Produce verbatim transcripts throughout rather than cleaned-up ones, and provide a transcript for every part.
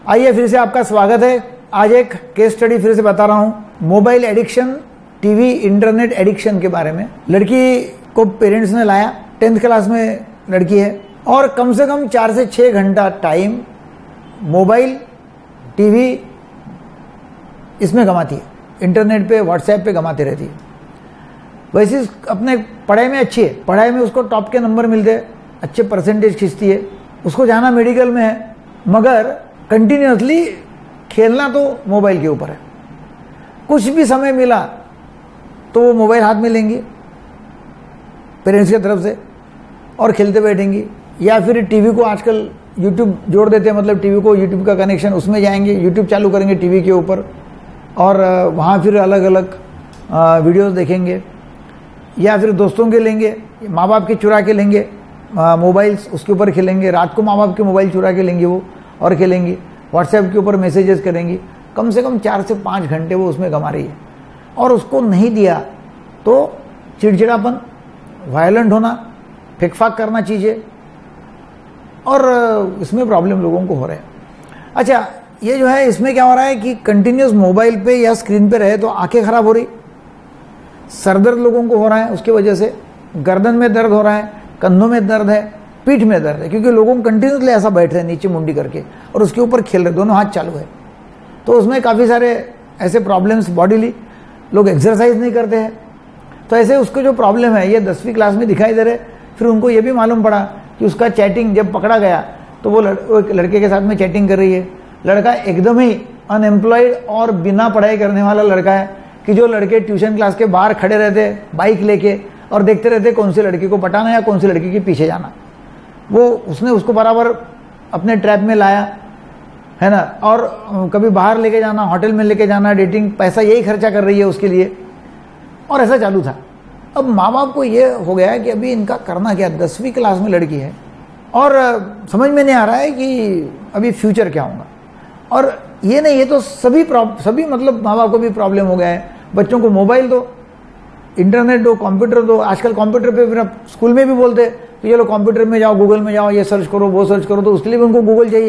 आइए फिर से आपका स्वागत है। आज एक केस स्टडी फिर से बता रहा हूं mobile addiction, TV, internet addiction के बारे में। लड़की को पेरेंट्स ने लाया, टेंथ क्लास में लड़की है और कम से कम चार से छः घंटा टाइम मोबाइल, टीवी इसमें गंवाती है, इंटरनेट पे, व्हाट्सएप पे गंवाती रहती है। वैसे अपने पढ़ाई में अच्छी है, पढ़ाई में उसको टॉप के नंबर मिलते हैं, अच्छे परसेंटेज खींचती है, उसको जाना मेडिकल में है, मगर कंटिन्यूसली खेलना तो मोबाइल के ऊपर है। कुछ भी समय मिला तो वो मोबाइल हाथ में लेंगी पेरेंट्स की तरफ से और खेलते बैठेंगी, या फिर टीवी को आजकल यूट्यूब जोड़ देते हैं, मतलब टीवी को यूट्यूब का कनेक्शन, उसमें जाएंगे, यूट्यूब चालू करेंगे टीवी के ऊपर और वहाँ फिर अलग अलग वीडियोस देखेंगे, या फिर दोस्तों के लेंगे, माँ बाप के चुरा के लेंगे मोबाइल्स, उसके ऊपर खेलेंगे। रात को माँ बाप के मोबाइल चुरा के लेंगे वो और खेलेंगी, व्हाट्सएप के ऊपर मैसेजेस करेंगी। कम से कम चार से पाँच घंटे वो उसमें गंवा रही है और उसको नहीं दिया तो चिड़चिड़ापन, वायलेंट होना, फेंक-फाक करना चीज़ें, और इसमें प्रॉब्लम लोगों को हो रहा है। अच्छा, ये जो है इसमें क्या हो रहा है कि कंटिन्यूस मोबाइल पे या स्क्रीन पे रहे तो आंखें खराब हो रही, सर दर्द लोगों को हो रहा है, उसकी वजह से गर्दन में दर्द हो रहा है, कंधों में दर्द है, पीठ में दर्द है, क्योंकि लोगों कंटिन्यूसली ऐसा बैठ रहे हैं नीचे मुंडी करके और उसके ऊपर खेल रहे, दोनों हाथ चालू है। तो उसमें काफ़ी सारे ऐसे प्रॉब्लम्स, बॉडीली लोग एक्सरसाइज नहीं करते हैं, तो ऐसे उसको जो प्रॉब्लम है ये दसवीं क्लास में दिखाई दे रहे। फिर उनको ये भी मालूम पड़ा कि उसका चैटिंग जब पकड़ा गया तो वो, लड़, वो एक लड़के के साथ में चैटिंग कर रही है। लड़का एकदम ही अनएम्प्लॉयड और बिना पढ़ाई करने वाला लड़का है कि जो लड़के ट्यूशन क्लास के बाहर खड़े रहते बाइक लेके और देखते रहते कौन सी लड़की को पटाना या कौन सी लड़की के पीछे जाना, वो उसने उसको बराबर अपने ट्रैप में लाया है ना। और कभी बाहर लेके जाना, होटल में लेके जाना, डेटिंग, पैसा यही खर्चा कर रही है उसके लिए, और ऐसा चालू था। अब माँ बाप को ये हो गया कि अभी इनका करना क्या, दसवीं क्लास में लड़की है और समझ में नहीं आ रहा है कि अभी फ्यूचर क्या होगा। और ये नहीं, ये तो सभी सभी मतलब माँ बाप को भी प्रॉब्लम हो गया है। बच्चों को मोबाइल दो, इंटरनेट दो, कंप्यूटर दो। आजकल कंप्यूटर पे फिर स्कूल में भी बोलते तो ये लो कंप्यूटर में जाओ, गूगल में जाओ, ये सर्च करो, वो सर्च करो, तो उसके लिए भी उनको गूगल चाहिए,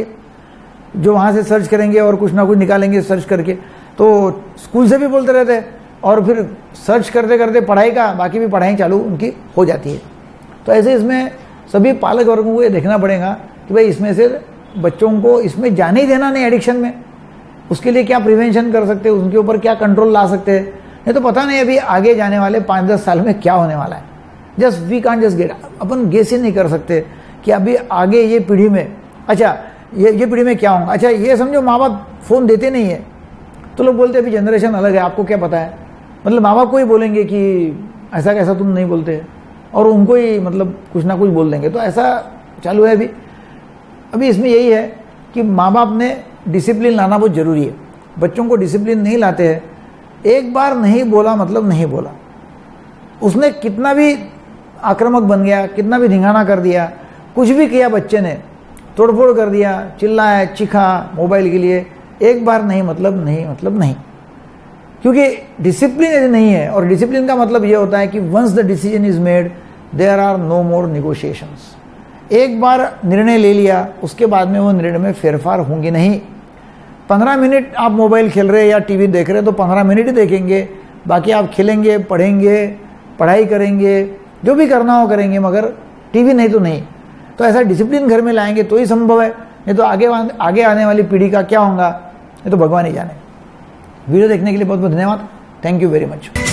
जो वहाँ से सर्च करेंगे और कुछ ना कुछ निकालेंगे सर्च करके। तो स्कूल से भी बोलते रहते हैं और फिर सर्च करते करते पढ़ाई का बाकी भी पढ़ाई चालू उनकी हो जाती है। तो ऐसे इसमें सभी पालक वर्गों को ये देखना पड़ेगा कि भाई इसमें से बच्चों को इसमें जाने ही देना नहीं एडिक्शन में, उसके लिए क्या प्रिवेंशन कर सकते हैं, उनके ऊपर क्या कंट्रोल ला सकते हैं। नहीं तो पता नहीं अभी आगे जाने वाले पाँच दस साल में क्या होने वाला है। Just we can't just get, अपन गेस ही नहीं कर सकते कि अभी आगे ये पीढ़ी में, अच्छा ये ये पीढ़ी में क्या होगा। अच्छा ये समझो माँ बाप फ़ोन देते नहीं है तो लोग बोलते अभी जनरेशन अलग है, आपको क्या पता है, मतलब माँ बाप को ही बोलेंगे कि ऐसा कैसा तुम नहीं बोलते, और उनको ही मतलब कुछ ना कुछ बोल देंगे। तो ऐसा चालू है अभी। अभी इसमें यही है कि माँ बाप ने डिसिप्लिन लाना बहुत ज़रूरी है। बच्चों को डिसिप्लिन नहीं लाते हैं, एक बार नहीं बोला मतलब नहीं बोला, उसने कितना भी आक्रामक बन गया, कितना भी धिंगाना कर दिया, कुछ भी किया, बच्चे ने तोड़फोड़ कर दिया, चिल्लाया, चीखा मोबाइल के लिए, एक बार नहीं मतलब नहीं मतलब नहीं। क्योंकि डिसिप्लिन यदि नहीं है, और डिसिप्लिन का मतलब ये होता है कि once the decision is made there are no more negotiations. एक बार निर्णय ले लिया उसके बाद में वो निर्णय में फेरफार होंगे नहीं। पंद्रह मिनट आप मोबाइल खेल रहे या टीवी देख रहे तो पंद्रह मिनट ही देखेंगे, बाकी आप खेलेंगे, पढ़ेंगे, पढ़ाई करेंगे, जो भी करना हो करेंगे, मगर टीवी नहीं तो नहीं। तो ऐसा डिसिप्लिन घर में लाएंगे तो ही संभव है, नहीं तो आगे आगे आने वाली पीढ़ी का क्या होगा ये तो भगवान ही जाने। वीडियो देखने के लिए बहुत बहुत धन्यवाद। Thank you very much.